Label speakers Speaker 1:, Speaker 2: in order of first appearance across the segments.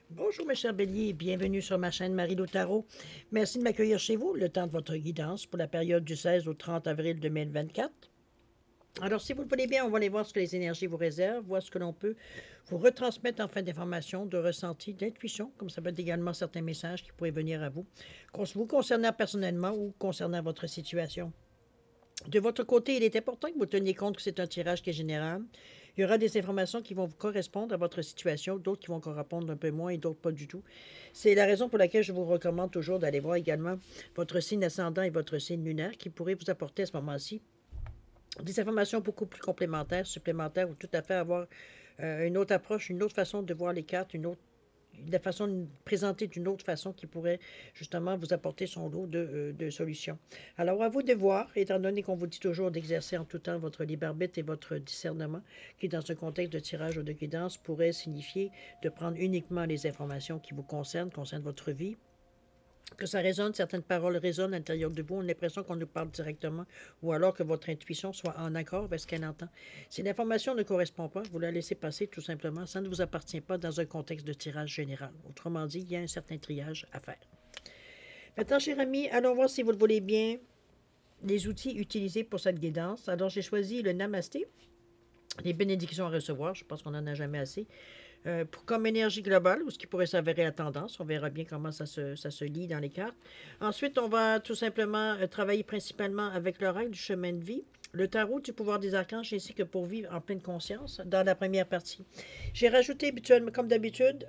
Speaker 1: Bonjour mes chers béliers, bienvenue sur ma chaîne Marie-Lou Tarot. Merci de m'accueillir chez vous, le temps de votre guidance pour la période du 16 au 30 avril 2024. Alors si vous le voulez bien, on va aller voir ce que les énergies vous réservent, voir ce que l'on peut vous retransmettre en fin d'information, de ressenti, d'intuition, comme ça peut être également certains messages qui pourraient venir à vous, vous concernant personnellement ou concernant votre situation. De votre côté, il est important que vous teniez compte que c'est un tirage qui est général. Il y aura des informations qui vont vous correspondre à votre situation, d'autres qui vont correspondre un peu moins et d'autres pas du tout. C'est la raison pour laquelle je vous recommande toujours d'aller voir également votre signe ascendant et votre signe lunaire qui pourraient vous apporter à ce moment-ci des informations beaucoup plus complémentaires, supplémentaires ou tout à fait avoir une autre approche, une autre façon de voir les cartes, la façon de présenter d'une autre façon qui pourrait justement vous apporter son lot de solutions. Alors, à vous de voir, étant donné qu'on vous dit toujours d'exercer en tout temps votre libre arbitre et votre discernement, qui dans un contexte de tirage ou de guidance pourrait signifier de prendre uniquement les informations qui vous concernent votre vie, que ça résonne, certaines paroles résonnent à l'intérieur de vous, on a l'impression qu'on nous parle directement, ou alors que votre intuition soit en accord avec ce qu'elle entend. Si l'information ne correspond pas, vous la laissez passer tout simplement, ça ne vous appartient pas dans un contexte de tirage général. Autrement dit, il y a un certain triage à faire. Maintenant, chers amis, allons voir si vous le voulez bien, les outils utilisés pour cette guidance. Alors, j'ai choisi le Namasté, les bénédictions à recevoir, je pense qu'on n'en a jamais assez. Comme énergie globale, ou ce qui pourrait s'avérer la tendance. On verra bien comment ça se lie dans les cartes. Ensuite, on va tout simplement travailler principalement avec l'oracle du chemin de vie, le tarot du pouvoir des archanges, ainsi que pour vivre en pleine conscience dans la première partie. J'ai rajouté habituellement, comme d'habitude,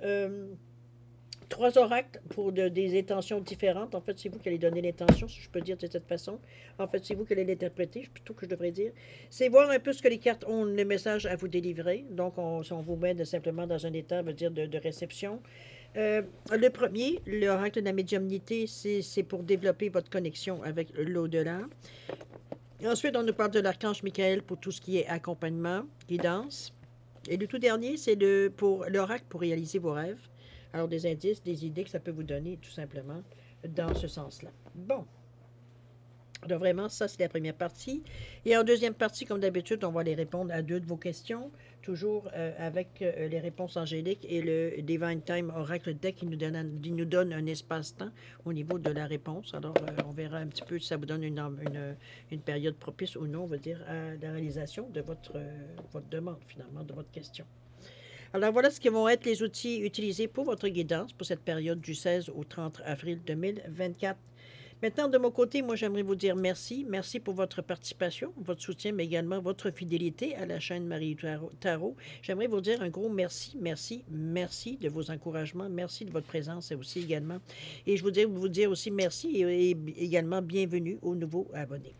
Speaker 1: trois oracles pour des intentions différentes. En fait, c'est vous qui allez donner l'intention, si je peux dire de cette façon. En fait, c'est vous qui allez l'interpréter, plutôt que je devrais dire. C'est voir un peu ce que les cartes ont le message à vous délivrer. Donc, on vous met simplement dans un état, veut dire, de réception. Le premier, l'oracle de la médiumnité, c'est pour développer votre connexion avec l'au-delà. Ensuite, on nous parle de l'archange Michael pour tout ce qui est accompagnement, guidance. Et le tout dernier, c'est pour l'oracle pour réaliser vos rêves. Alors, des indices, des idées que ça peut vous donner, tout simplement, dans ce sens-là. Bon. Donc, vraiment, ça, c'est la première partie. Et en deuxième partie, comme d'habitude, on va aller répondre à deux de vos questions, toujours avec les réponses angéliques et le Divine Time Oracle Deck qui nous donne un espace-temps au niveau de la réponse. Alors, on verra un petit peu si ça vous donne une période propice ou non, on va dire, à la réalisation de votre demande, finalement, de votre question. Alors voilà ce qui vont être les outils utilisés pour votre guidance pour cette période du 16 au 30 avril 2024. Maintenant, de mon côté, moi, j'aimerais vous dire merci. Merci pour votre participation, votre soutien, mais également votre fidélité à la chaîne Marie Tarot. J'aimerais vous dire un gros merci, merci, merci de vos encouragements. Merci de votre présence aussi également. Et je voudrais vous dire aussi merci et également bienvenue aux nouveaux abonnés.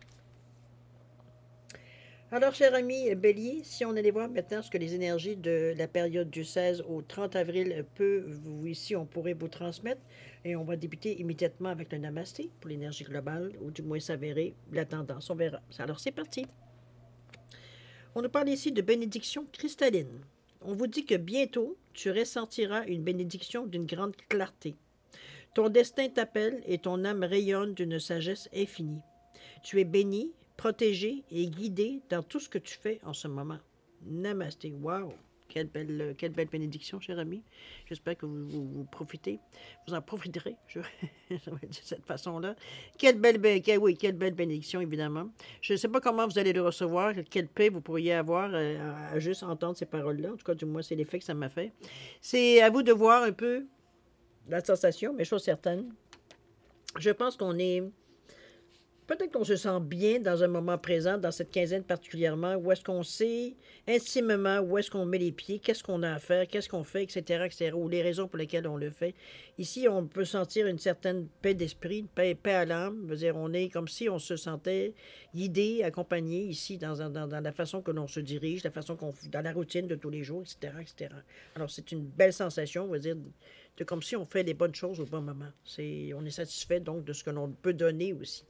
Speaker 1: Alors, chers amis Bélier, si on allait voir maintenant ce que les énergies de la période du 16 au 30 avril ici, on pourrait vous transmettre. Et on va débuter immédiatement avec le Namasté pour l'énergie globale, ou du moins s'avérer la tendance. On verra. Alors, c'est parti. On nous parle ici de bénédiction cristalline. On vous dit que bientôt, tu ressentiras une bénédiction d'une grande clarté. Ton destin t'appelle et ton âme rayonne d'une sagesse infinie. Tu es béni, protégé et guidé dans tout ce que tu fais en ce moment. Namasté. Wow! Quelle belle bénédiction, cher ami. J'espère que vous profitez. Vous en profiterez, je vais dire de cette façon-là. Quelle belle bénédiction, évidemment. Je ne sais pas comment vous allez le recevoir, quelle paix vous pourriez avoir à juste entendre ces paroles-là. En tout cas, du moins, c'est l'effet que ça m'a fait. C'est à vous de voir un peu la sensation, mais chose certaine. Je pense qu'on est... Peut-être qu'on se sent bien dans un moment présent, dans cette quinzaine particulièrement, où est-ce qu'on sait intimement où est-ce qu'on met les pieds, qu'est-ce qu'on a à faire, qu'est-ce qu'on fait, etc., ou les raisons pour lesquelles on le fait. Ici, on peut sentir une certaine paix d'esprit, paix à l'âme. Je veux dire, on est comme si on se sentait guidé, accompagné ici dans la façon que l'on se dirige, la façon dans la routine de tous les jours, etc., etc. Alors, c'est une belle sensation, on va dire, de comme si on fait les bonnes choses au bon moment. On est satisfait donc de ce que l'on peut donner aussi.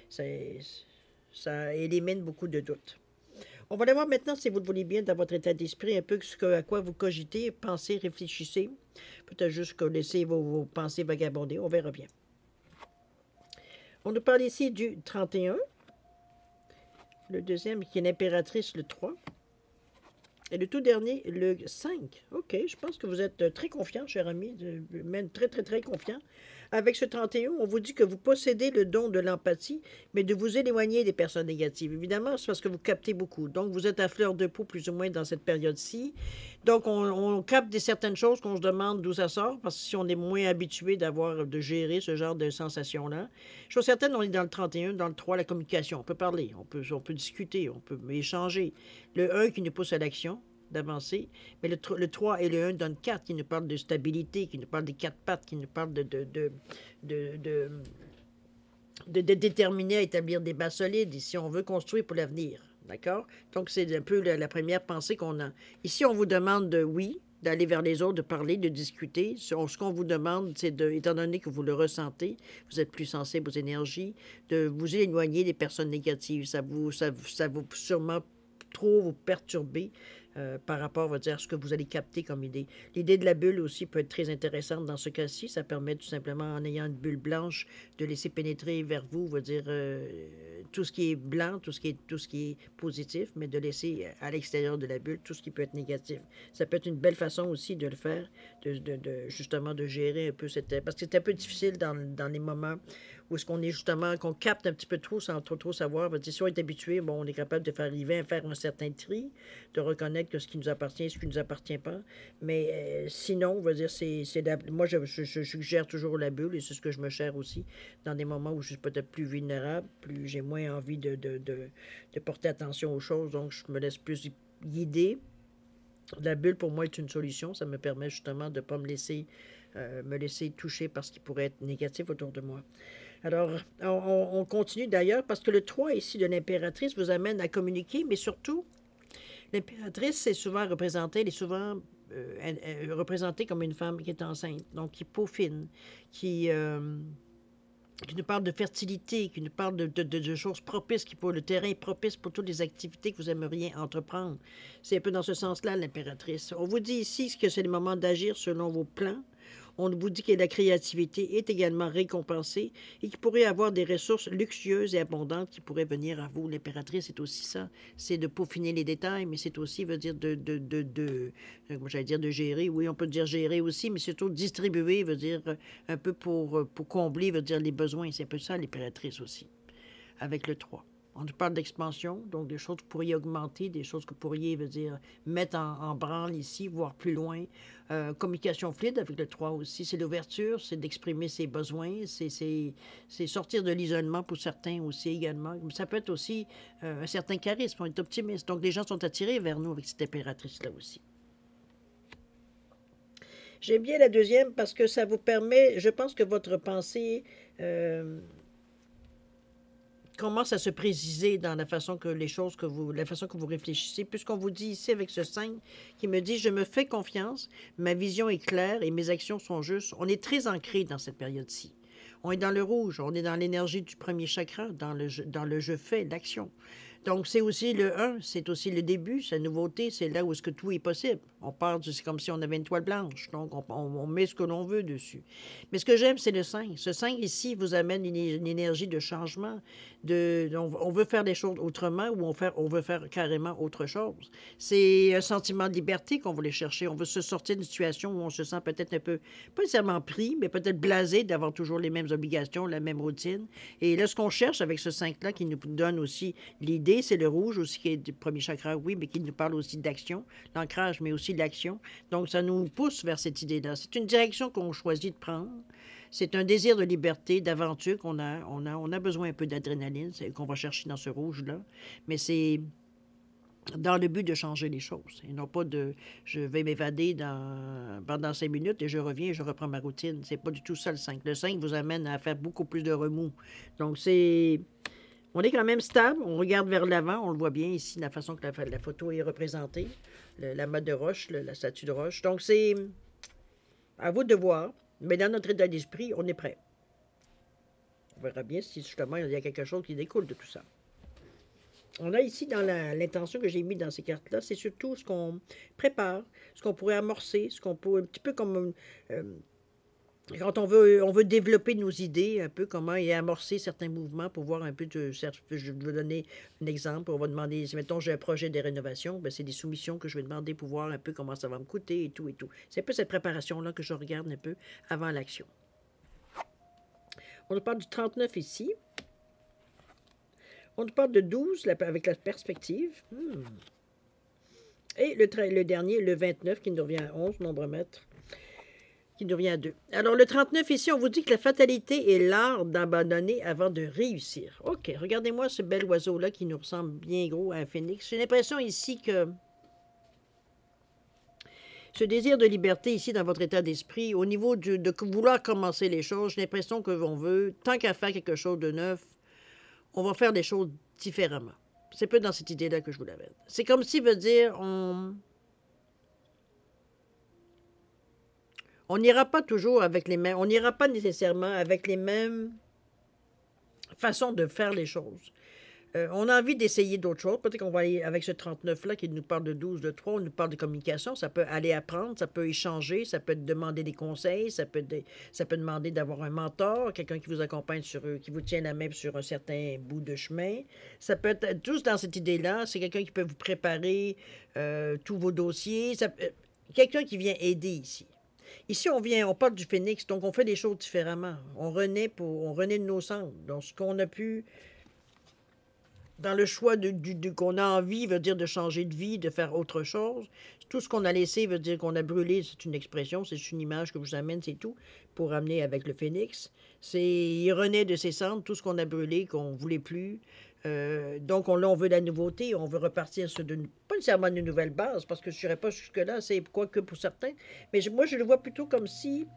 Speaker 1: Ça élimine beaucoup de doutes. On va aller voir maintenant, si vous le voulez bien, dans votre état d'esprit, un peu à quoi vous cogitez, pensez, réfléchissez. Peut-être juste que laissez vos pensées vagabonder, on verra bien. On nous parle ici du 31, le deuxième qui est l'impératrice, le 3. Et le tout dernier, le 5. OK, je pense que vous êtes très confiant, cher ami, même très, très, très confiant. Avec ce 31, on vous dit que vous possédez le don de l'empathie, mais de vous éloigner des personnes négatives. Évidemment, c'est parce que vous captez beaucoup. Donc, vous êtes à fleur de peau, plus ou moins, dans cette période-ci. Donc, on capte certaines choses qu'on se demande d'où ça sort, parce que si on est moins habitué de gérer ce genre de sensations-là. Chose certaine, on est dans le 31, dans le 3, la communication. On peut parler, on peut discuter, on peut échanger. Le 1 qui nous pousse à l'action, d'avancer. Mais le 3 et le 1 donnent 4 qui nous parlent de stabilité, qui nous parlent des 4 pattes, qui nous parlent de, de, de déterminer à établir des bases solides et si on veut construire pour l'avenir. D'accord? Donc, c'est un peu la première pensée qu'on a. Ici, on vous demande de oui, d'aller vers les autres, de parler, de discuter. Ce qu'on vous demande, c'est étant donné que vous le ressentez, vous êtes plus sensible aux énergies, de vous éloigner des personnes négatives. Ça vous sûrement trop vous perturber par rapport, on va dire, à ce que vous allez capter comme idée. L'idée de la bulle aussi peut être très intéressante dans ce cas-ci. Ça permet tout simplement, en ayant une bulle blanche, de laisser pénétrer vers vous, on va dire, tout ce qui est blanc, tout ce qui est positif, mais de laisser à l'extérieur de la bulle tout ce qui peut être négatif. Ça peut être une belle façon aussi de le faire, justement de gérer un peu cette... Parce que c'est un peu difficile dans les moments où est-ce qu'on est justement, qu'on capte un petit peu trop sans trop savoir. Si on est habitué, bon, on est capable de faire arriver à faire un certain tri, de reconnaître que ce qui nous appartient et ce qui ne nous appartient pas. Mais sinon, on va dire, moi, je suggère toujours la bulle et c'est ce que je me gère aussi dans des moments où je suis peut-être plus vulnérable, plus j'ai moins envie de porter attention aux choses, donc je me laisse plus guider. La bulle, pour moi, est une solution. Ça me permet justement de ne pas me laisser toucher par ce qui pourrait être négatif autour de moi. Alors, on continue d'ailleurs parce que le 3 ici de l'impératrice vous amène à communiquer, mais surtout, l'impératrice, c'est souvent représentée, elle est souvent représentée comme une femme qui est enceinte, donc qui peaufine, qui nous parle de fertilité, qui nous parle de choses propices, le terrain est propice pour toutes les activités que vous aimeriez entreprendre. C'est un peu dans ce sens-là, l'impératrice. On vous dit ici que c'est le moment d'agir selon vos plans. On vous dit que la créativité est également récompensée et qu'il pourrait y avoir des ressources luxueuses et abondantes qui pourraient venir à vous. L'impératrice, c'est aussi ça. C'est de peaufiner les détails, mais c'est aussi, veut dire, j'allais dire de gérer. Oui, on peut dire gérer aussi, mais surtout distribuer, veut dire, un peu pour combler, veut dire, les besoins. C'est un peu ça, l'impératrice aussi, avec le 3. On nous parle d'expansion, donc des choses que vous pourriez augmenter, des choses que vous pourriez, veut dire, mettre en branle ici, voire plus loin. Communication fluide avec le 3 aussi, c'est l'ouverture, c'est d'exprimer ses besoins, c'est sortir de l'isolement pour certains aussi également. Ça peut être aussi un certain charisme, on est optimiste. Donc les gens sont attirés vers nous avec cette impératrice-là aussi. J'aime bien la deuxième parce que ça vous permet, je pense que votre pensée commence à se préciser dans la façon que la façon que vous réfléchissez, puisqu'on vous dit ici avec ce 5 qui me dit « Je me fais confiance, ma vision est claire et mes actions sont justes ». On est très ancré dans cette période-ci. On est dans le rouge, on est dans l'énergie du premier chakra, dans le je fais, l'action. Donc, c'est aussi le 1, c'est aussi le début, c'est la nouveauté, c'est là où est-ce que tout est possible. C'est comme si on avait une toile blanche, donc on met ce que l'on veut dessus. Mais ce que j'aime, c'est le 5. Ce 5 ici vous amène une énergie de changement. On veut faire des choses autrement ou on veut faire carrément autre chose. C'est un sentiment de liberté qu'on veut chercher. On veut se sortir d'une situation où on se sent peut-être un peu, pas nécessairement pris, mais peut-être blasé d'avoir toujours les mêmes obligations, la même routine. Et là, ce qu'on cherche avec ce 5-là, qui nous donne aussi l'idée, c'est le rouge aussi, qui est du premier chakra, oui, mais qui nous parle aussi d'action, l'ancrage, mais aussi de l'action. Donc, ça nous pousse vers cette idée-là. C'est une direction qu'on choisit de prendre. C'est un désir de liberté, d'aventure qu'on a. On a besoin un peu d'adrénaline, qu'on va chercher dans ce rouge-là. Mais c'est dans le but de changer les choses. Et non pas je vais m'évader pendant 5 minutes et je reviens et je reprends ma routine. C'est pas du tout ça le 5. Le 5 vous amène à faire beaucoup plus de remous. Donc, on est quand même stable, on regarde vers l'avant, on le voit bien ici, la façon que la photo est représentée, la mode de roche, la statue de roche. Donc, c'est à vous de voir, mais dans notre état d'esprit, on est prêt. On verra bien si justement il y a quelque chose qui découle de tout ça. On a ici dans l'intention que j'ai mis dans ces cartes-là, c'est surtout ce qu'on prépare, ce qu'on pourrait amorcer, ce qu'on pourrait, un petit peu comme Quand on veut développer nos idées un peu, comment et amorcer certains mouvements pour voir un peu, je vais donner un exemple, on va demander, si mettons j'ai un projet de rénovation, ben, c'est des soumissions que je vais demander pour voir un peu comment ça va me coûter et tout et tout. C'est un peu cette préparation-là que je regarde un peu avant l'action. On nous parle du 39 ici. On nous parle de 12 avec la perspective. Et le dernier, le 29, qui nous revient à 11, nombre mètre, qui nous revient à 2. Alors, le 39, ici, on vous dit que la fatalité est l'art d'abandonner avant de réussir. OK, regardez-moi ce bel oiseau-là qui nous ressemble bien gros à un phénix. J'ai l'impression ici que ce désir de liberté ici dans votre état d'esprit, au niveau de vouloir commencer les choses, j'ai l'impression que l'on veut, tant qu'à faire quelque chose de neuf, on va faire des choses différemment. C'est peu dans cette idée-là que je vous l'avais. C'est comme si veut dire on n'ira pas toujours avec les mêmes, on n'ira pas nécessairement avec les mêmes façons de faire les choses. On a envie d'essayer d'autres choses. Peut-être qu'on va aller avec ce 39-là qui nous parle de 12, de 3, on nous parle de communication. Ça peut aller apprendre, ça peut échanger, ça peut demander des conseils, ça peut demander d'avoir un mentor, quelqu'un qui vous accompagne qui vous tient la main sur un certain bout de chemin. Ça peut être tous dans cette idée-là. C'est quelqu'un qui peut vous préparer tous vos dossiers. Quelqu'un qui vient aider ici. Ici, on parle du phénix, donc on fait des choses différemment. On renaît de nos cendres. Donc, ce qu'on a pu dans le choix qu'on a envie, veut dire de changer de vie, de faire autre chose. Tout ce qu'on a laissé veut dire qu'on a brûlé, c'est une expression, c'est une image que je vous amène, c'est tout, pour amener avec le phénix. Il renaît de ses cendres, tout ce qu'on a brûlé, qu'on ne voulait plus. Donc là, on veut la nouveauté, on veut repartir sur pas nécessairement une nouvelle base, parce que je ne serais pas jusque-là, c'est quoi que pour certains, mais moi, je le vois plutôt comme si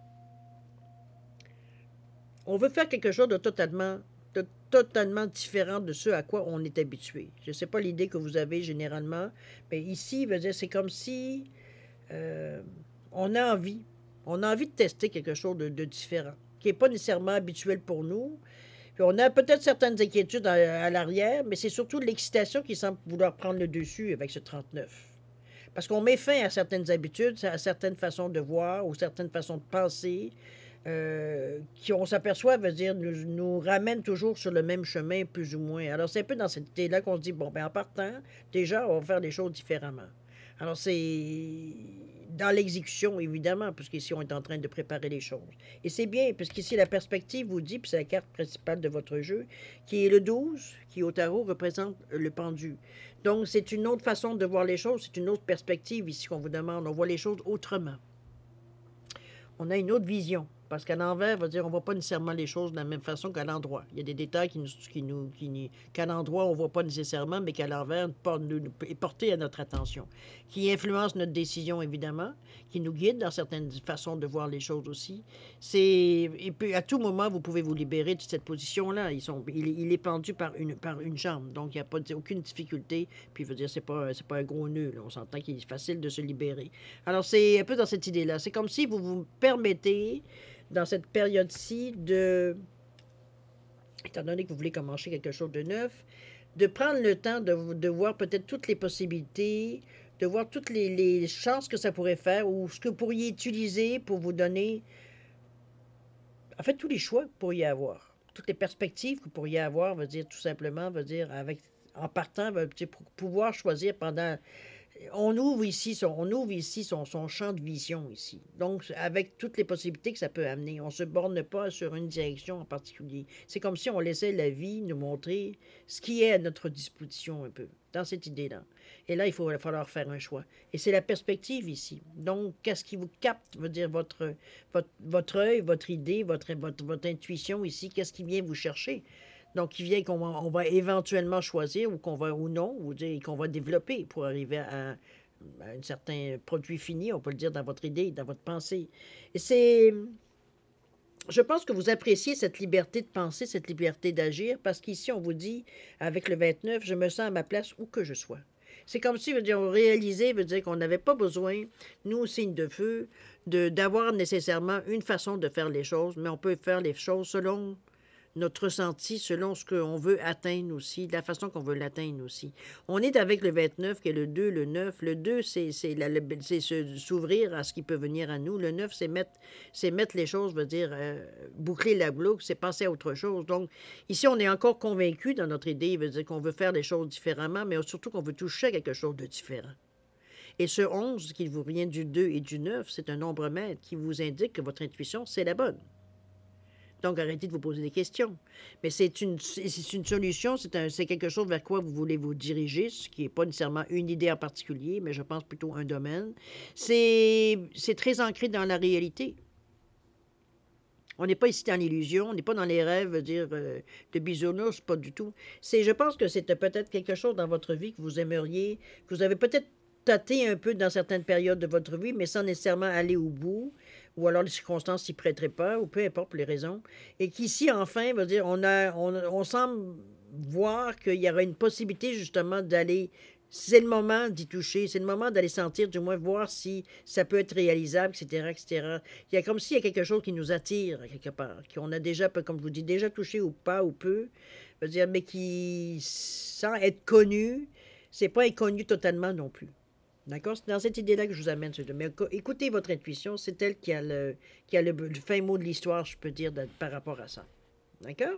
Speaker 1: on veut faire quelque chose de totalement différent de ce à quoi on est habitué. Je ne sais pas l'idée que vous avez généralement, mais ici, c'est comme si on a envie de tester quelque chose de différent, qui n'est pas nécessairement habituel pour nous. Puis on a peut-être certaines inquiétudes à l'arrière, mais c'est surtout l'excitation qui semble vouloir prendre le dessus avec ce 39. Parce qu'on met fin à certaines habitudes, à certaines façons de voir ou certaines façons de penser, qui, on s'aperçoit, veut dire, nous ramène toujours sur le même chemin, plus ou moins. Alors, c'est un peu dans cette idée-là qu'on se dit, bon, ben en partant, déjà, on va faire les choses différemment. Alors, c'est dans l'exécution, évidemment, puisqu'ici, on est en train de préparer les choses. Et c'est bien, puisqu'ici, la perspective vous dit, puis c'est la carte principale de votre jeu, qui est le 12, qui au tarot représente le pendu. Donc, c'est une autre façon de voir les choses, c'est une autre perspective ici qu'on vous demande. On voit les choses autrement. On a une autre vision. Parce qu'à l'envers, veut dire, on ne voit pas nécessairement les choses de la même façon qu'à l'endroit. Il y a des détails qu'à l'endroit, on ne voit pas nécessairement, mais qu'à l'envers, est porté à notre attention. Qui influence notre décision, évidemment, qui nous guide dans certaines façons de voir les choses aussi. Et puis, à tout moment, vous pouvez vous libérer de cette position-là. Il est pendu par une jambe, donc il n'y a pas aucune difficulté. Puis, veut dire, c'est pas un gros nœud. Là. On s'entend qu'il est facile de se libérer. Alors, c'est un peu dans cette idée-là. C'est comme si vous vous permettez dans cette période-ci étant donné que vous voulez commencer quelque chose de neuf, de prendre le temps de voir peut-être toutes les possibilités, de voir toutes les chances que ça pourrait faire ou ce que vous pourriez utiliser pour vous donner, en fait, tous les choix que vous pourriez avoir, toutes les perspectives que vous pourriez avoir, veut dire tout simplement, en partant, pour pouvoir choisir pendant. On ouvre ici son champ de vision ici. Donc, avec toutes les possibilités que ça peut amener. On ne se borne pas sur une direction en particulier. C'est comme si on laissait la vie nous montrer ce qui est à notre disposition un peu, dans cette idée-là. Et là, il va falloir faire un choix. Et c'est la perspective ici. Donc, qu'est-ce qui vous capte, veut dire votre œil, votre idée, votre intuition ici, qu'est-ce qui vient vous chercher? Donc, il vient on va éventuellement choisir ou non, ou qu'on va développer pour arriver à un certain produit fini, on peut le dire, dans votre idée, dans votre pensée. Et je pense que vous appréciez cette liberté de penser, cette liberté d'agir, parce qu'ici, on vous dit, avec le 29, je me sens à ma place où que je sois. C'est comme si, on réalisait, qu'on n'avait pas besoin, nous, au signe de feu, d'avoir nécessairement une façon de faire les choses, mais on peut faire les choses selon notre ressenti selon ce qu'on veut atteindre aussi, de la façon qu'on veut l'atteindre aussi. On est avec le 29, qui est le 2, le 9. Le 2, c'est s'ouvrir à ce qui peut venir à nous. Le 9, c'est mettre les choses, veut dire, boucler la boucle, c'est passer à autre chose. Donc, ici, on est encore convaincu dans notre idée, veut dire qu'on veut faire les choses différemment, mais surtout qu'on veut toucher à quelque chose de différent. Et ce 11, qui vous vient du 2 et du 9, c'est un nombre maître qui vous indique que votre intuition, c'est la bonne. Donc, arrêtez de vous poser des questions. Mais c'est une solution, c'est quelque chose vers quoi vous voulez vous diriger, ce qui n'est pas nécessairement une idée en particulier, mais je pense plutôt un domaine. C'est très ancré dans la réalité. On n'est pas ici dans l'illusion, on n'est pas dans les rêves, dire, de bisounours, pas du tout. Je pense que c'est peut-être quelque chose dans votre vie que vous aimeriez, que vous avez peut-être tâté un peu dans certaines périodes de votre vie, mais sans nécessairement aller au bout, ou alors les circonstances s'y prêteraient pas, ou peu importe les raisons. Et qu'ici, enfin, veut dire, on semble voir qu'il y aura une possibilité justement d'aller. C'est le moment d'y toucher, c'est le moment d'aller sentir, du moins voir si ça peut être réalisable, etc., etc. Il y a comme s'il y a quelque chose qui nous attire, quelque part, qu'on a déjà, comme je vous dis, déjà touché ou pas, ou peu, veut dire, mais qui, sans être connu, c'est pas inconnu totalement non plus. D'accord? C'est dans cette idée-là que je vous amène. Mais écoutez votre intuition, c'est elle qui a le fin mot de l'histoire, je peux dire, par rapport à ça. D'accord?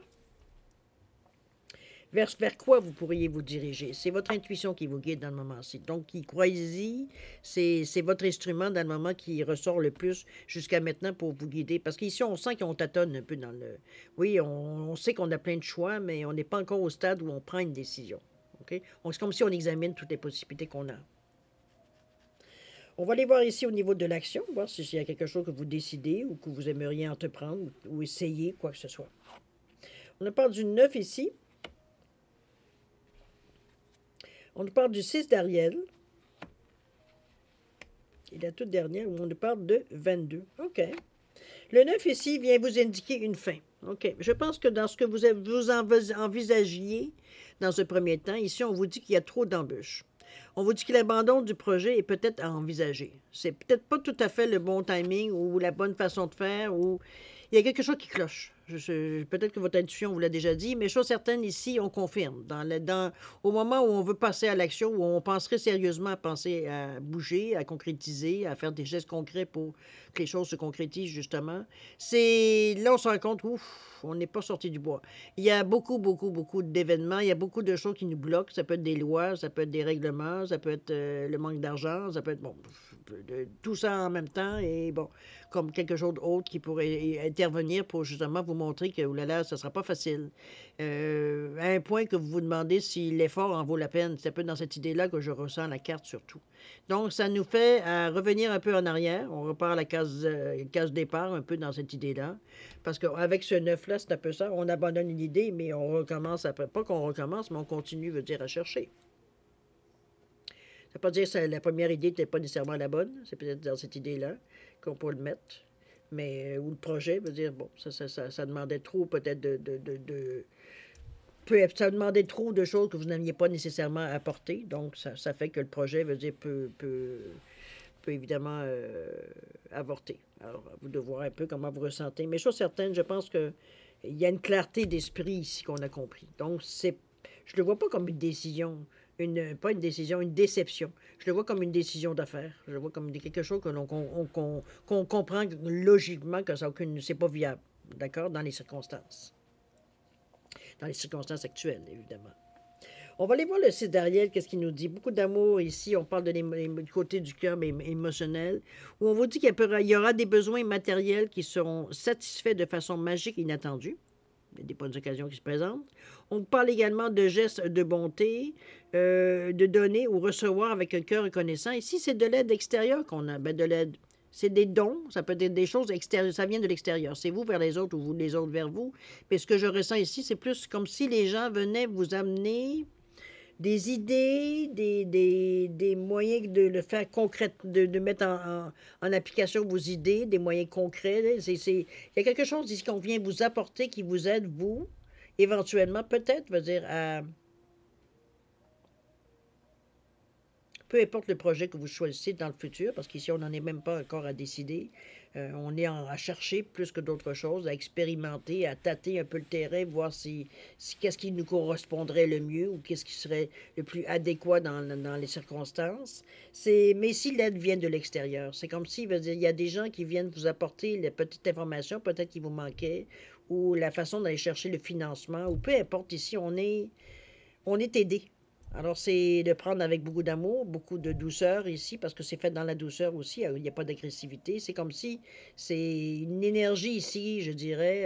Speaker 1: Vers quoi vous pourriez vous diriger? C'est votre intuition qui vous guide dans le moment-ci. Donc, croyez-y, c'est votre instrument dans le moment qui ressort le plus jusqu'à maintenant pour vous guider. Parce qu'ici, on sent qu'on tâtonne un peu dans le... Oui, on sait qu'on a plein de choix, mais on n'est pas encore au stade où on prend une décision. OK? C'est comme si on examine toutes les possibilités qu'on a. On va aller voir ici au niveau de l'action, voir s'il y a quelque chose que vous décidez ou que vous aimeriez entreprendre ou essayer, quoi que ce soit. On nous parle du 9 ici. On nous parle du 6 d'Ariel. Et la toute dernière, où on nous parle de 22. OK. Le 9 ici vient vous indiquer une fin. OK. Je pense que dans ce que vous envisagiez dans ce premier temps, ici, on vous dit qu'il y a trop d'embûches. On vous dit que l'abandon du projet est peut-être à envisager. C'est peut-être pas tout à fait le bon timing ou la bonne façon de faire ou il y a quelque chose qui cloche. Peut-être que votre intuition vous l'a déjà dit, mais chose certaine, ici, on confirme. Au moment où on veut passer à l'action, où on penserait sérieusement à penser à bouger, à concrétiser, à faire des gestes concrets pour que les choses se concrétisent, justement, là, on se rend compte, ouf, on n'est pas sorti du bois. Il y a beaucoup, beaucoup, beaucoup d'événements, il y a beaucoup de choses qui nous bloquent. Ça peut être des lois, ça peut être des règlements, ça peut être le manque d'argent, ça peut être, bon, tout ça en même temps, et bon, comme quelque chose d'autre qui pourrait intervenir pour justement vous montrer que, oulala, ça ne sera pas facile. À un point que vous vous demandez si l'effort en vaut la peine. C'est un peu dans cette idée-là que je ressens la carte surtout. Donc, ça nous fait revenir un peu en arrière. On repart à la case départ, un peu dans cette idée-là. Parce qu'avec ce 9-là, c'est un peu ça. On abandonne une idée, mais on recommence après. Pas qu'on recommence, mais on continue, veut dire, à chercher. Ça ne veut pas dire que la première idée n'était pas nécessairement la bonne. C'est peut-être dans cette idée-là qu'on peut le mettre. Mais, ou le projet, veut dire, bon, ça demandait trop peut-être ça demandait trop de choses que vous n'aviez pas nécessairement apportées. Donc, ça fait que le projet, veut dire, peut évidemment avorter. Alors, à vous de voir un peu comment vous ressentez. Mais chose certaine, je pense qu'il y a une clarté d'esprit ici qu'on a compris. Donc, je ne le vois pas comme une décision. Pas une décision, une déception. Je le vois comme une décision d'affaires. Je le vois comme quelque chose qu'on comprend logiquement que c'est pas viable, d'accord, dans les circonstances. Dans les circonstances actuelles, évidemment. On va aller voir le site d'Ariel, qu'est-ce qu'il nous dit. Beaucoup d'amour ici, on parle du côté du cœur, mais émotionnel, où on vous dit qu'il y aura des besoins matériels qui seront satisfaits de façon magique et inattendue. Il y a des bonnes occasions qui se présentent. On parle également de gestes de bonté, de donner ou recevoir avec un cœur reconnaissant. Ici, c'est de l'aide extérieure qu'on a. De l'aide, c'est des dons, ça peut être des choses extérieures, ça vient de l'extérieur. C'est vous vers les autres ou vous les autres vers vous. Mais ce que je ressens ici, c'est plus comme si les gens venaient vous amener des idées, des moyens de le faire concret, de mettre en application vos idées, des moyens concrets. Il y a quelque chose ici qu'on vient vous apporter qui vous aide, vous, éventuellement, peut-être, veut dire, peu importe le projet que vous choisissez dans le futur, parce qu'ici, on n'en est même pas encore à décider, On est à chercher plus que d'autres choses, à expérimenter, à tâter un peu le terrain, voir si qu'est-ce qui nous correspondrait le mieux ou qu'est-ce qui serait le plus adéquat dans les circonstances. Mais si l'aide vient de l'extérieur, c'est comme si, veut dire, il y a des gens qui viennent vous apporter les petites informations, peut-être qui vous manquaient, ou la façon d'aller chercher le financement, ou peu importe, ici, on est aidé. Alors, c'est de prendre avec beaucoup d'amour, beaucoup de douceur ici, parce que c'est fait dans la douceur aussi, il n'y a pas d'agressivité. C'est comme si c'est une énergie ici, je dirais,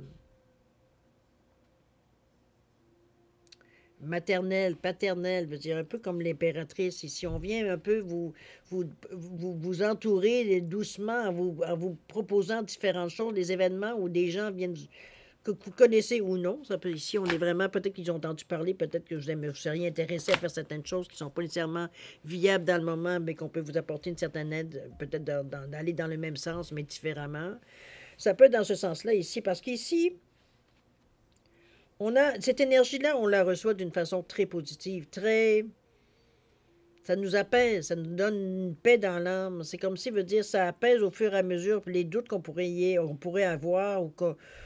Speaker 1: maternelle, paternelle, veut dire un peu comme l'impératrice ici. On vient un peu vous entourer doucement en vous proposant différentes choses, des événements où des gens viennent que vous connaissez ou non. Ça peut, ici, on est vraiment, peut-être qu'ils ont entendu parler, peut-être que vous seriez intéressé à faire certaines choses qui ne sont pas nécessairement viables dans le moment, mais qu'on peut vous apporter une certaine aide, peut-être d'aller dans le même sens, mais différemment. Ça peut être dans ce sens-là ici, parce qu'ici, on a cette énergie-là, on la reçoit d'une façon très positive, très... Ça nous apaise, ça nous donne une paix dans l'âme. C'est comme si, veut dire, ça apaise au fur et à mesure les doutes on pourrait avoir ou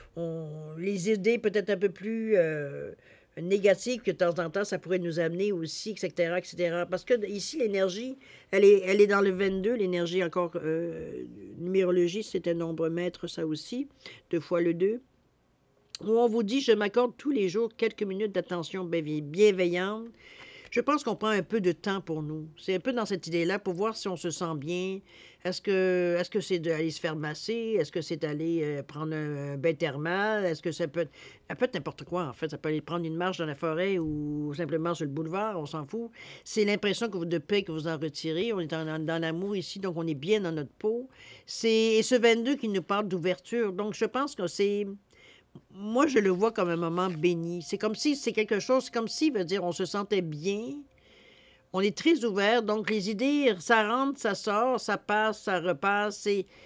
Speaker 1: les idées peut-être un peu plus négatives que de temps en temps, ça pourrait nous amener aussi, etc., etc. Parce que ici, l'énergie, elle est dans le 22, l'énergie encore, numérologie, c'est un nombre maître, ça aussi, 2 fois le 2. Où on vous dit, je m'accorde tous les jours quelques minutes d'attention bienveillante. Je pense qu'on prend un peu de temps pour nous. C'est un peu dans cette idée-là pour voir si on se sent bien. Est-ce que c'est d'aller se faire masser? Est-ce que c'est d'aller prendre un bain thermal? Est-ce que ça peut être n'importe quoi, en fait. Ça peut aller prendre une marche dans la forêt ou simplement sur le boulevard, on s'en fout. C'est l'impression de paix que vous en retirez. On est dans l'amour ici, donc on est bien dans notre peau. Et ce 22 qui nous parle d'ouverture. Donc, je pense que c'est... Moi, je le vois comme un moment béni. C'est comme si c'est quelque chose, c'est comme si, veut dire, on se sentait bien. On est très ouvert, donc les idées, ça rentre, ça sort, ça passe, ça repasse.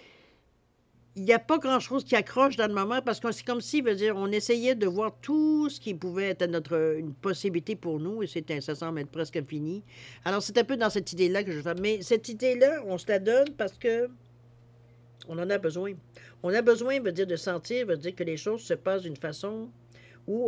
Speaker 1: Il n'y a pas grand-chose qui accroche dans le moment parce que c'est comme si, veut dire, on essayait de voir tout ce qui pouvait être une possibilité pour nous et ça semble être presque fini. Alors, c'est un peu dans cette idée-là que je fais. Mais cette idée-là, on se la donne parce que on en a besoin. On a besoin, veut dire, de sentir, veut dire que les choses se passent d'une façon où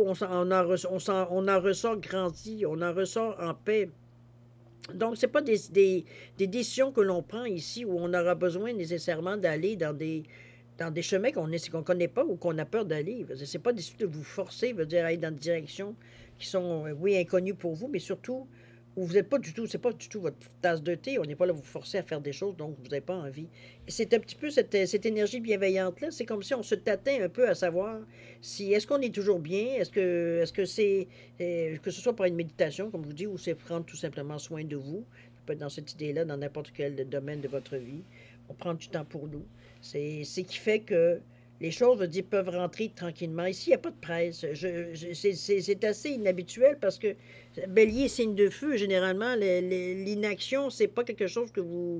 Speaker 1: on en ressort grandi, on en ressort en paix. Donc, ce n'est pas des décisions que l'on prend ici où on aura besoin nécessairement d'aller dans des chemins qu'on ne connaît pas ou qu'on a peur d'aller. Ce n'est pas décider de vous forcer, veut dire, à aller dans des directions qui sont, oui, inconnues pour vous, mais surtout où vous n'êtes pas du tout, c'est pas du tout votre tasse de thé. On n'est pas là à vous forcer à faire des choses dont vous n'avez pas envie. Et c'est un petit peu cette énergie bienveillante-là. C'est comme si on se tâtait un peu à savoir si est-ce qu'on est toujours bien, est-ce que c'est que ce soit par une méditation, comme je vous dis, ou c'est prendre tout simplement soin de vous. Ça peut être dans cette idée-là, dans n'importe quel domaine de votre vie. On prend du temps pour nous. C'est ce qui fait que les choses, je veux dire, peuvent rentrer tranquillement. Ici, il n'y a pas de presse. C'est assez inhabituel parce que Bélier, signe de feu, généralement, l'inaction, c'est pas quelque chose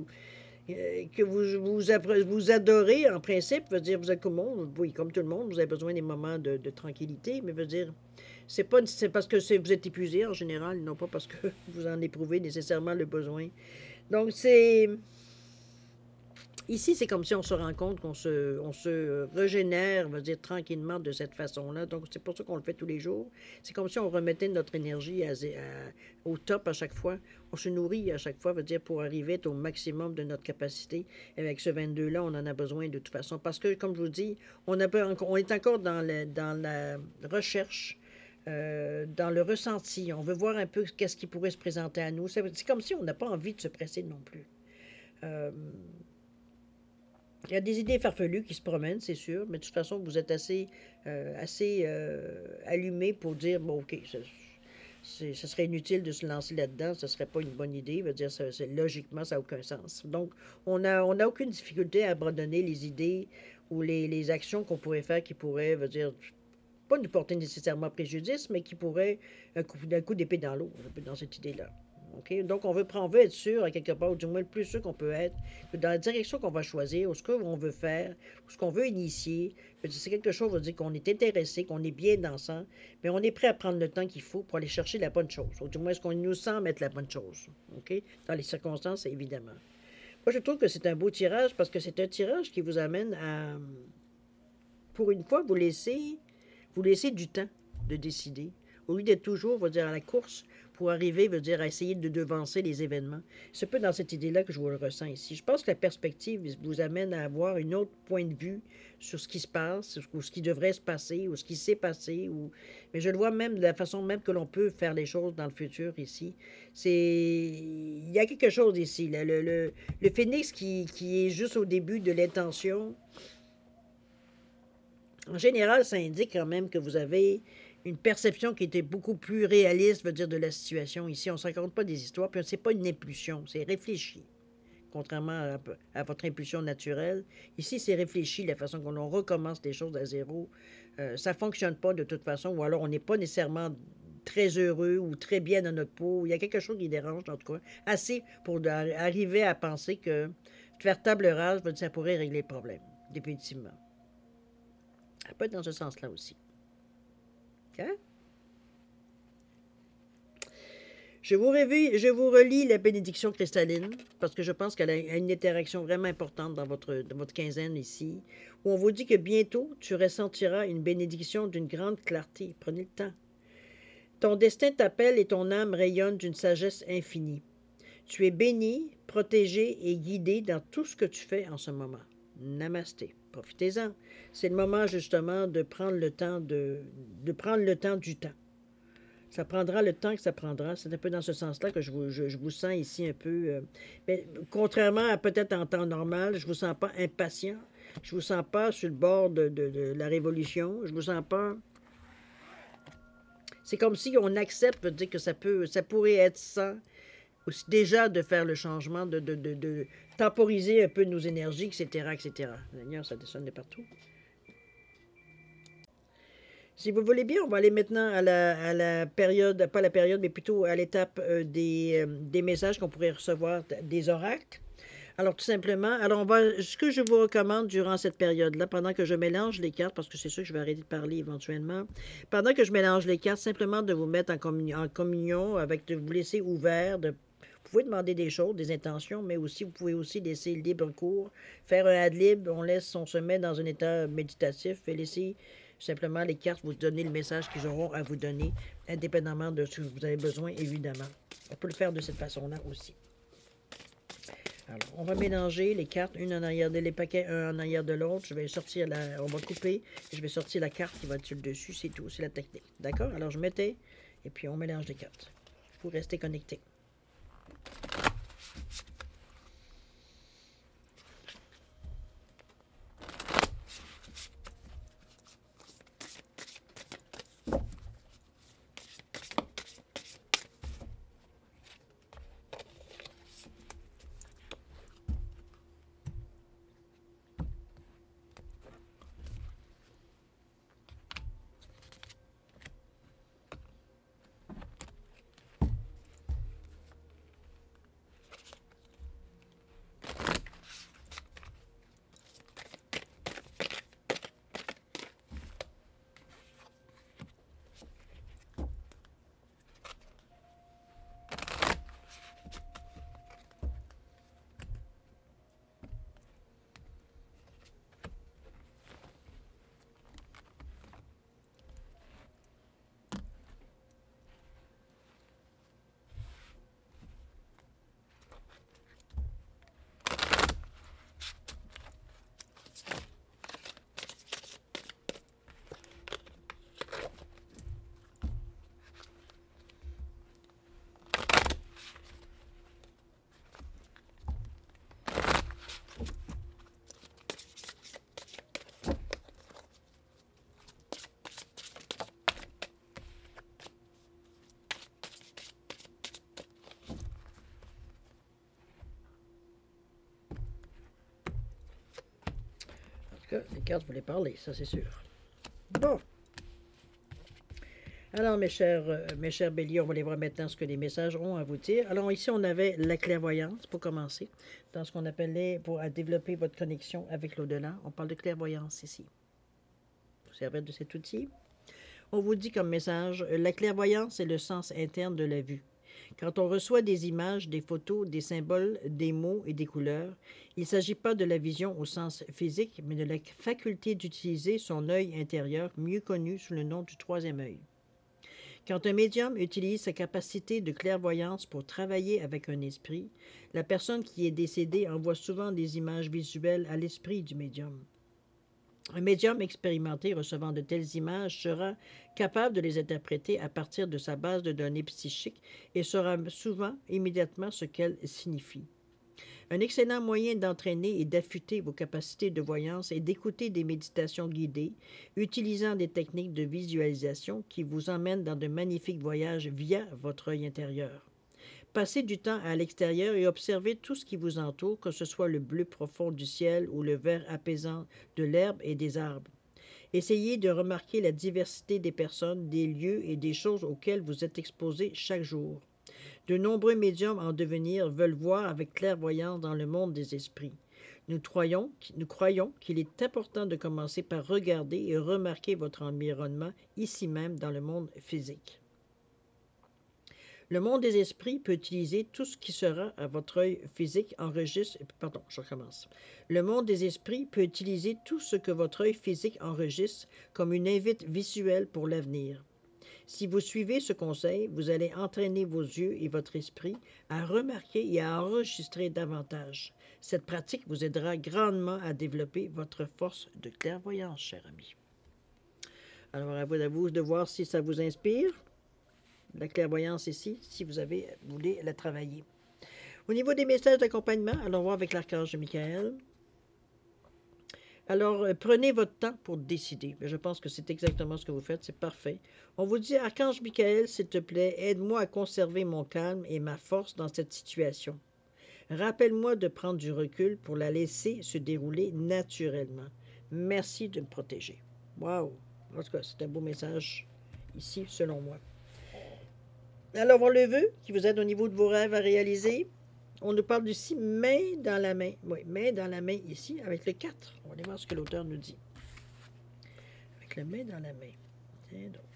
Speaker 1: vous adorez en principe. Veut dire, vous êtes comme monde, oui, comme tout le monde, vous avez besoin des moments de tranquillité, mais veut dire, c'est parce que vous êtes épuisé en général, non pas parce que vous en éprouvez nécessairement le besoin. Donc, ici, c'est comme si on se rend compte on se régénère, on va dire, tranquillement de cette façon-là. Donc, c'est pour ça qu'on le fait tous les jours. C'est comme si on remettait notre énergie au top à chaque fois. On se nourrit à chaque fois, veut dire, pour arriver au maximum de notre capacité. Et avec ce 22-là, on en a besoin de toute façon. Parce que, comme je vous dis, on est encore dans la recherche, dans le ressenti. On veut voir un peu qu'est-ce qui pourrait se présenter à nous. C'est comme si on n'a pas envie de se presser non plus. Euh, Il y a des idées farfelues qui se promènent, c'est sûr, mais de toute façon, vous êtes assez allumé pour dire, bon, OK, ce serait inutile de se lancer là-dedans, ce ne serait pas une bonne idée, veut dire, logiquement, ça n'a aucun sens. Donc, on a aucune difficulté à abandonner les idées ou les actions qu'on pourrait faire qui pourraient, veut dire, pas nous porter nécessairement préjudice, mais qui pourraient, d'un coup d'épée dans l'eau, un peu dans cette idée-là. OK? Donc, on veut être sûr, à quelque part, ou du moins le plus sûr qu'on peut être, que dans la direction qu'on va choisir, ou ce qu'on veut faire, ou ce qu'on veut initier, c'est quelque chose, veut dire qu'on est intéressé, qu'on est bien dansant, mais on est prêt à prendre le temps qu'il faut pour aller chercher la bonne chose, ou du moins, est-ce qu'on nous sent mettre la bonne chose, OK? Dans les circonstances, évidemment. Moi, je trouve que c'est un beau tirage parce que c'est un tirage qui vous amène à, pour une fois, vous laisser du temps de décider. Au lieu d'être toujours, va dire, à la course pour arriver, veut dire, à essayer de devancer les événements. C'est un peu dans cette idée-là que je vous le ressens ici. Je pense que la perspective vous amène à avoir un autre point de vue sur ce qui se passe, ou ce qui devrait se passer, ou ce qui s'est passé. Mais je le vois même de la façon même que l'on peut faire les choses dans le futur ici. Il y a quelque chose ici. Là. Le phénix qui est juste au début de l'intention. En général, ça indique quand même que vous avez une perception qui était beaucoup plus réaliste, veut dire, de la situation. Ici, on ne se raconte pas des histoires, puis c'est pas une impulsion, c'est réfléchi. Contrairement à votre impulsion naturelle. Ici, c'est réfléchi, la façon qu'on on recommence les choses à zéro. Ça ne fonctionne pas de toute façon, ou alors on n'est pas nécessairement très heureux ou très bien dans notre peau. Il y a quelque chose qui dérange, en tout cas. Assez pour arriver à penser que faire table rase, ça pourrait régler le problème, définitivement. Ça peut être dans ce sens-là aussi. OK? Je vous relis la bénédiction cristalline parce que je pense qu'elle a une interaction vraiment importante dans votre quinzaine ici, où on vous dit que bientôt tu ressentiras une bénédiction d'une grande clarté. Prenez le temps. Ton destin t'appelle et ton âme rayonne d'une sagesse infinie. Tu es béni, protégé et guidé dans tout ce que tu fais en ce moment. Namasté. Profitez-en. C'est le moment justement de prendre le temps prendre le temps du temps. Ça prendra le temps que ça prendra. C'est un peu dans ce sens-là que je vous sens ici un peu. Mais contrairement à peut-être en temps normal, je ne vous sens pas impatient. Je ne vous sens pas sur le bord de la révolution. Je ne vous sens pas. C'est comme si on accepte de dire que ça pourrait être ça. Aussi, déjà de faire le changement, de temporiser un peu nos énergies, etc., etc. D'ailleurs, ça descend de partout. Si vous voulez bien, on va aller maintenant à la période, pas la période, mais plutôt à l'étape des messages qu'on pourrait recevoir des oracles. Alors, tout simplement, ce que je vous recommande durant cette période-là, pendant que je mélange les cartes, parce que c'est sûr que je vais arrêter de parler éventuellement, pendant que je mélange les cartes, simplement de vous mettre en communion, de vous laisser ouvert, vous pouvez demander des choses, des intentions, mais aussi, vous pouvez aussi laisser libre cours, faire un ad-lib, on se met dans un état méditatif et laisser simplement les cartes vous donner le message qu'ils auront à vous donner, indépendamment de ce que vous avez besoin, évidemment. On peut le faire de cette façon-là aussi. Alors, on va mélanger les cartes, une en arrière les paquets, un en arrière de l'autre. Je vais sortir on va couper, et je vais sortir la carte qui va être sur le dessus, c'est tout, c'est la technique. D'accord? Alors, je mettais, et puis on mélange les cartes. Vous restez connectés. Les cartes voulaient parler, ça c'est sûr. Bon. Alors, mes chers béliers, on va aller voir maintenant ce que les messages ont à vous dire. Alors, ici, on avait la clairvoyance, pour commencer, dans ce qu'on appelait, pour développer votre connexion avec l'au-delà. On parle de clairvoyance ici. Vous servez de cet outil. On vous dit comme message, la clairvoyance est le sens interne de la vue. Quand on reçoit des images, des photos, des symboles, des mots et des couleurs, il ne s'agit pas de la vision au sens physique, mais de la faculté d'utiliser son œil intérieur, mieux connu sous le nom du troisième œil. Quand un médium utilise sa capacité de clairvoyance pour travailler avec un esprit, la personne qui est décédée envoie souvent des images visuelles à l'esprit du médium. Un médium expérimenté recevant de telles images sera capable de les interpréter à partir de sa base de données psychiques et saura souvent immédiatement ce qu'elles signifient. Un excellent moyen d'entraîner et d'affûter vos capacités de voyance est d'écouter des méditations guidées, utilisant des techniques de visualisation qui vous emmènent dans de magnifiques voyages via votre œil intérieur. Passez du temps à l'extérieur et observez tout ce qui vous entoure, que ce soit le bleu profond du ciel ou le vert apaisant de l'herbe et des arbres. Essayez de remarquer la diversité des personnes, des lieux et des choses auxquelles vous êtes exposé chaque jour. De nombreux médiums en devenir veulent voir avec clairvoyance dans le monde des esprits. Nous croyons qu'il est important de commencer par regarder et remarquer votre environnement ici même dans le monde physique. Le monde des esprits peut utiliser tout ce qui sera à votre œil physique enregistre. Pardon, je recommence. Le monde des esprits peut utiliser tout ce que votre œil physique enregistre comme une invite visuelle pour l'avenir. Si vous suivez ce conseil, vous allez entraîner vos yeux et votre esprit à remarquer et à enregistrer davantage. Cette pratique vous aidera grandement à développer votre force de clairvoyance, cher ami. Alors, à vous de voir si ça vous inspire. La clairvoyance ici, si vous voulez la travailler. Au niveau des messages d'accompagnement, allons voir avec l'archange Michael. Alors, prenez votre temps pour décider. Je pense que c'est exactement ce que vous faites, c'est parfait. On vous dit, archange Michael, s'il te plaît, aide-moi à conserver mon calme et ma force dans cette situation. Rappelle-moi de prendre du recul pour la laisser se dérouler naturellement. Merci de me protéger. Wow! En tout cas, c'est un beau message ici, selon moi. Alors, on le veut, qui vous aide au niveau de vos rêves à réaliser. On nous parle d'ici main dans la main. Oui, main dans la main ici, avec le 4. On va aller voir ce que l'auteur nous dit. Avec le main dans la main. Tiens donc.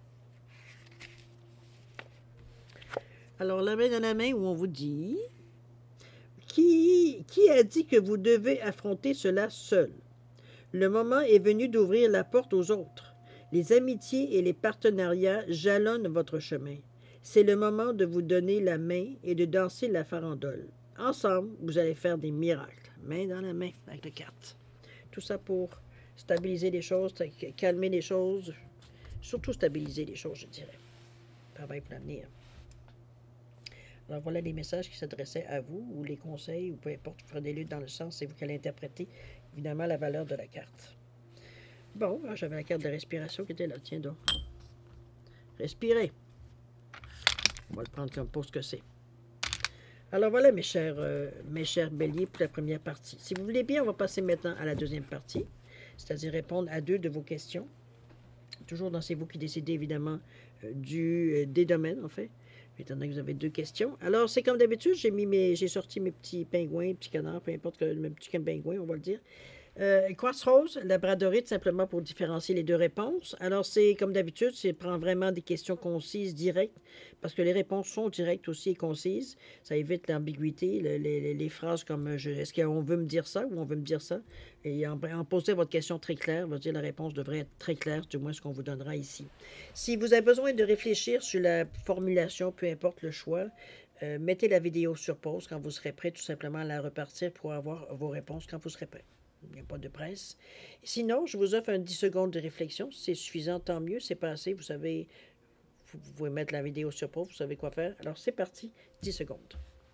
Speaker 1: Alors, la main dans la main où on vous dit... Qui a dit que vous devez affronter cela seul? Le moment est venu d'ouvrir la porte aux autres. Les amitiés et les partenariats jalonnent votre chemin. C'est le moment de vous donner la main et de danser la farandole. Ensemble, vous allez faire des miracles. Main dans la main avec le 4. Tout ça pour stabiliser les choses, calmer les choses. Surtout stabiliser les choses, je dirais. Travail pour l'avenir. Alors voilà les messages qui s'adressaient à vous, ou les conseils, ou peu importe, prenez-le dans le sens, c'est vous qui allez interpréter, évidemment, la valeur de la carte. Bon, j'avais la carte de respiration qui était là, tiens donc. Respirez. On va le prendre comme pour ce que c'est. Alors voilà, mes chers béliers, pour la première partie. Si vous voulez bien, on va passer maintenant à la deuxième partie, c'est-à-dire répondre à 2 de vos questions. Toujours dans C'est vous qui décidez, évidemment, des domaines, en fait. Étant donné que vous avez 2 questions. Alors, c'est comme d'habitude, j'ai sorti mes petits pingouins, petits canards, peu importe, mes petits pingouins, on va le dire. Quartz rose, labradorite, simplement pour différencier les 2 réponses. Alors, c'est comme d'habitude, c'est prendre vraiment des questions concises, directes, parce que les réponses sont directes aussi et concises. Ça évite l'ambiguïté, les phrases comme est-ce qu'on veut me dire ça ou on veut me dire ça? Et en posant votre question très claire, dire la réponse devrait être très claire, du moins ce qu'on vous donnera ici. Si vous avez besoin de réfléchir sur la formulation, peu importe le choix, mettez la vidéo sur pause quand vous serez prêt, tout simplement à la repartir pour avoir vos réponses quand vous serez prêt. Il n'y a pas de presse. Sinon, je vous offre un 10 secondes de réflexion. Si c'est suffisant, tant mieux. C'est pas assez. Vous savez, vous pouvez mettre la vidéo sur pause. Vous savez quoi faire. Alors, c'est parti. 10 secondes.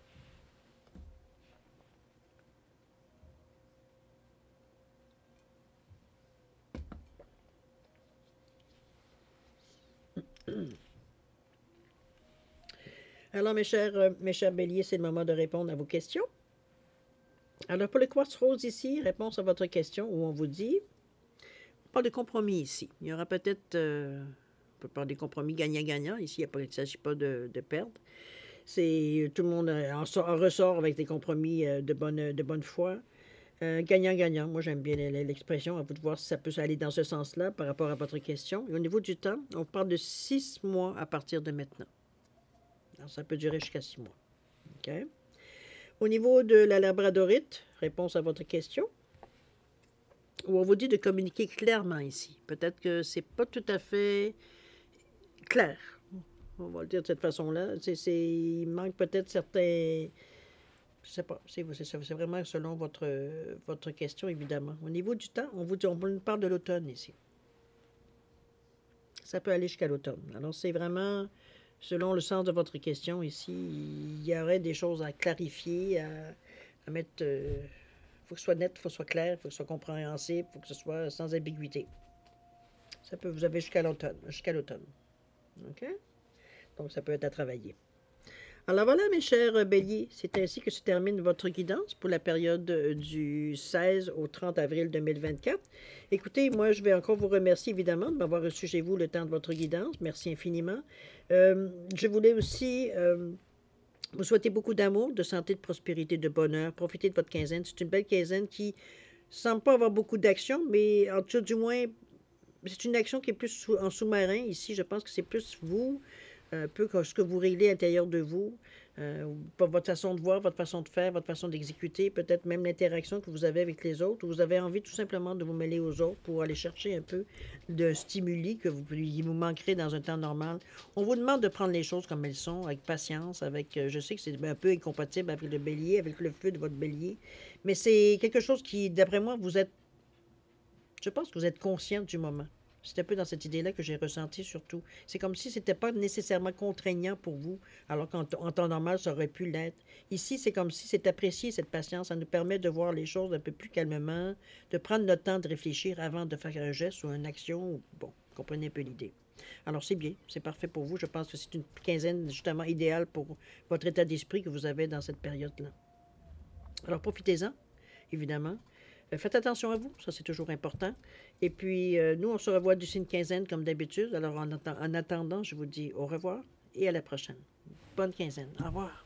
Speaker 1: Alors, mes chers béliers, c'est le moment de répondre à vos questions. Alors, pour le quartz rose ici, réponse à votre question où on vous dit, pas de compromis ici. Il y aura peut-être, on peut parler des compromis gagnant-gagnant. Ici, il ne s'agit pas de perdre. C'est tout le monde en ressort avec des compromis de bonne foi. Gagnant-gagnant, moi j'aime bien l'expression, à vous de voir si ça peut aller dans ce sens-là par rapport à votre question. Et au niveau du temps, on parle de 6 mois à partir de maintenant. Alors, ça peut durer jusqu'à 6 mois. OK? Au niveau de la labradorite, réponse à votre question, où on vous dit de communiquer clairement ici. Peut-être que c'est pas tout à fait clair. On va le dire de cette façon-là. Il manque peut-être certains... Je sais pas. C'est vraiment selon votre question, évidemment. Au niveau du temps, on nous parle de l'automne ici. Ça peut aller jusqu'à l'automne. Alors, c'est vraiment, selon le sens de votre question ici, il y aurait des choses à clarifier, à mettre... Il faut que ce soit net, il faut que ce soit clair, il faut que ce soit compréhensible, il faut que ce soit sans ambiguïté. Ça peut vous avez jusqu'à l'automne. OK? Donc, ça peut être à travailler. Alors voilà, mes chers béliers, c'est ainsi que se termine votre guidance pour la période du 16 au 30 avril 2024. Écoutez, moi, je vais encore vous remercier, évidemment, de m'avoir reçu chez vous le temps de votre guidance. Merci infiniment. Je voulais aussi vous souhaiter beaucoup d'amour, de santé, de prospérité, de bonheur. Profitez de votre quinzaine. C'est une belle quinzaine qui ne semble pas avoir beaucoup d'action, mais en tout cas, du moins, c'est une action qui est plus en sous-marin. Ici, je pense que c'est plus vous, un peu ce que vous réglez à l'intérieur de vous, votre façon de voir, votre façon de faire, votre façon d'exécuter, peut-être même l'interaction que vous avez avec les autres, ou vous avez envie tout simplement de vous mêler aux autres pour aller chercher un peu de stimuli que vous manquerez dans un temps normal. On vous demande de prendre les choses comme elles sont, avec patience, avec, je sais que c'est un peu incompatible avec le bélier, avec le feu de votre bélier, mais c'est quelque chose qui, d'après moi, je pense que vous êtes conscient du moment. C'est un peu dans cette idée-là que j'ai ressenti surtout. C'est comme si ce n'était pas nécessairement contraignant pour vous, alors qu'en temps normal, ça aurait pu l'être. Ici, c'est comme si c'est apprécié, cette patience. Ça nous permet de voir les choses un peu plus calmement, de prendre le temps de réfléchir avant de faire un geste ou une action. Bon, vous comprenez un peu l'idée. Alors, c'est bien, c'est parfait pour vous. Je pense que c'est une quinzaine justement idéale pour votre état d'esprit que vous avez dans cette période-là. Alors, profitez-en, évidemment. Faites attention à vous, ça c'est toujours important. Et puis, nous, on se revoit d'ici une quinzaine comme d'habitude. Alors, en attendant, je vous dis au revoir et à la prochaine. Bonne quinzaine. Au revoir.